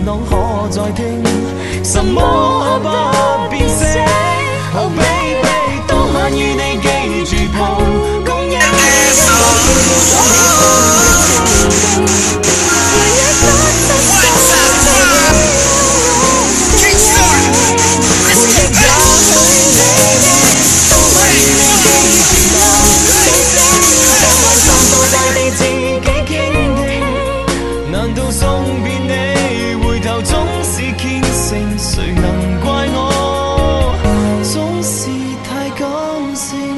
朗可再聽，什麼不變色。Oh baby， 當晚與你記住抱，共一難道送別你，回頭總是虔誠，誰能怪我總是太感性。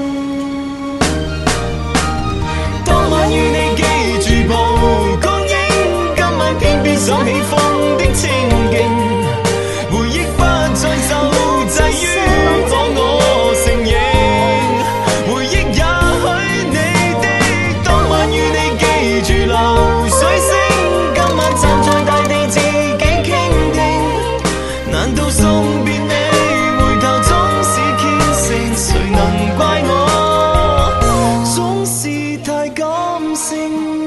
當晚與你記住蒲公英，今晚偏偏想起風的清勁，回憶不再受制於我承認，回憶也許你的，當晚與你記住流水聲。站在大地自己傾聽，難道送別你，回頭總是虔誠，誰能怪我總是太感性。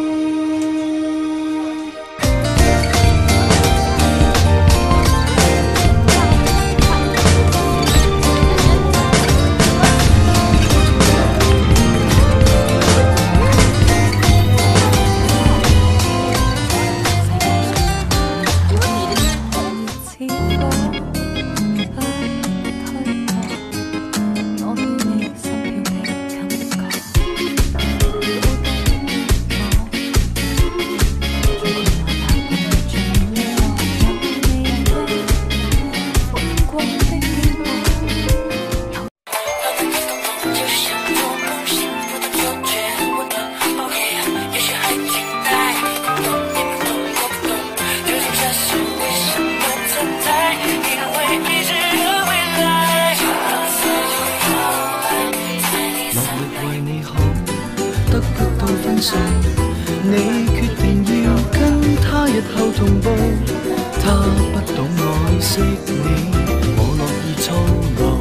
你決定要跟他日後同步，他不懂愛惜你，我樂意操勞。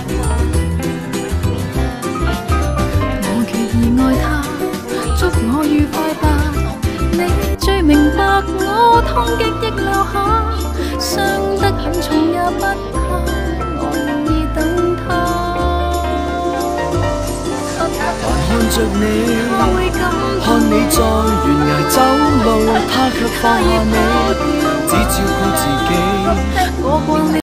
我決意愛他，祝我愉快吧。你最明白我痛極亦留下，傷得很重也不怕，我願意等他。 看着你，看你在懸崖走路，他卻放下你，只照顧自己。